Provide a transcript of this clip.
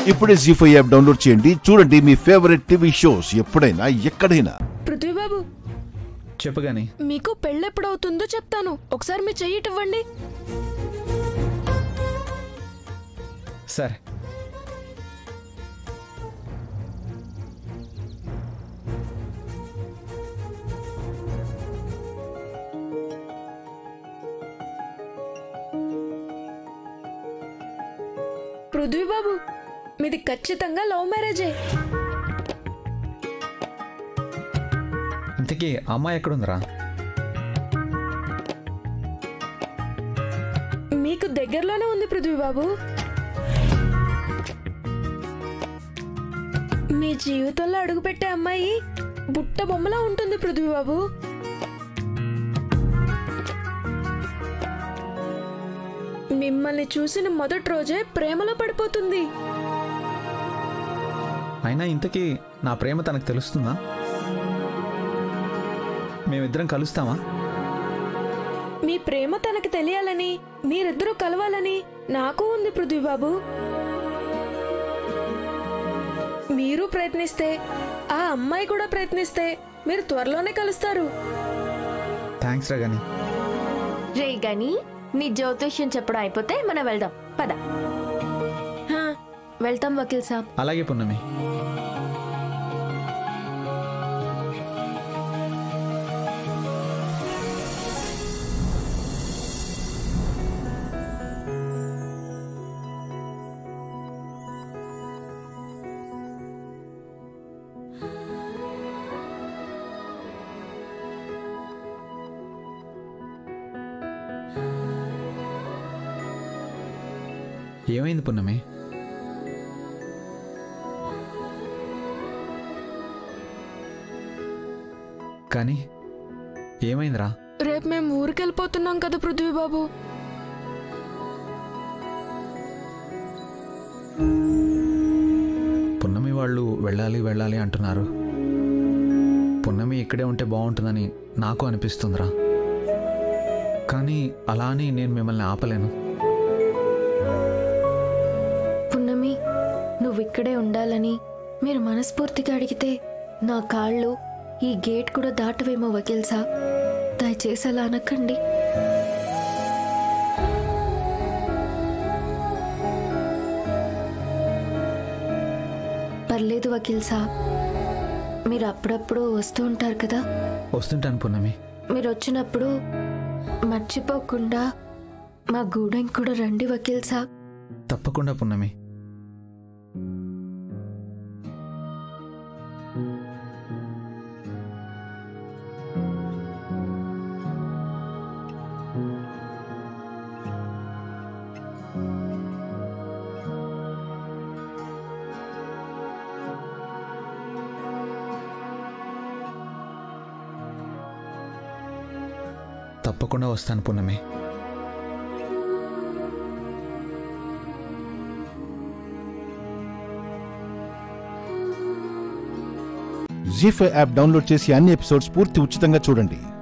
ఇప్పుడే జీ5 app download చేయండి. చూడండి మీ ఫేవరెట్ టీవీ షోస్ ఎప్పుడైనా ఎక్కడైనా. పృథ్వీబాబు చెప్పగాని మీకు పెళ్ళెప్పుడవుతుందో చెప్తాను. ఒకసారి మీ చెయ్యి ఇవ్వండి. సరే. పృథ్వీబాబు మీది ఖచ్చితంగా లవ్ మ్యారేజే. ఇంతకీ అమ్మాయి ఎక్కడుందిరా? మీకు దగ్గరలోనే ఉంది పృథ్వీబాబు. మీ జీవితంలో అడుగుపెట్టే అమ్మాయి బుట్ట బొమ్మలా ఉంటుంది పృథ్వీబాబు. మిమ్మల్ని చూసిన మొదటి రోజే ప్రేమలో పడిపోతుంది. అయినా ఇంతకీ నా ప్రేమ తనకు తెలుస్తుందా? మేమిద్దరం కలుస్తామా? మీ ప్రేమ తనకు తెలియాలని, మీరిద్దరూ కలవాలని నాకు ఉంది పృథ్వీబాబు. మీరు ప్రయత్నిస్తే, ఆ అమ్మాయి కూడా ప్రయత్నిస్తే మీరు త్వరలోనే కలుస్తారు. థ్యాంక్స్ రా గాని. రే గాని నీ జ్యోతిష్యం చెప్పడం అయిపోతే మనం వెళ్దాం పద. వెళ్తాం వకీల్ సాబ్. అలాగే పున్నమి. ఏమైంది పున్నమి? కానీ ఏమైందిరా? రేపు మేము ఊరికెళ్ళిపోతున్నాం కదా పృథ్వీబాబు. పున్నమి వాళ్ళు వెళ్ళాలి వెళ్ళాలి అంటున్నారు. పున్నమి ఇక్కడే ఉంటే బాగుంటుందని నాకు అనిపిస్తుందిరా. కానీ అలా అని నేను మిమ్మల్ని ఆపలేను. పున్నమి నువ్వు ఇక్కడే ఉండాలని మీరు మనస్ఫూర్తిగా అడిగితే నా కాళ్ళు ఈ గేట్ కూడా దాటవేమో వకీల్ సాబ్. దయచేసి అలా అనకండి. పర్లేదు వకీల్ సాబ్, మీరు అప్పుడప్పుడు వస్తూ ఉంటారు కదా. వస్తుంటాను పున్నమి. మీరు వచ్చినప్పుడు మర్చిపోకుండా మా గూడెం కూడా రండి వకీల్ సాబ్. తప్పకుండా పున్నమి. తప్పకుండా వస్తాను పున్నమి. జీ5 యాప్ డౌన్లోడ్ చేసి అన్ని ఎపిసోడ్స్ పూర్తి ఉచితంగా చూడండి.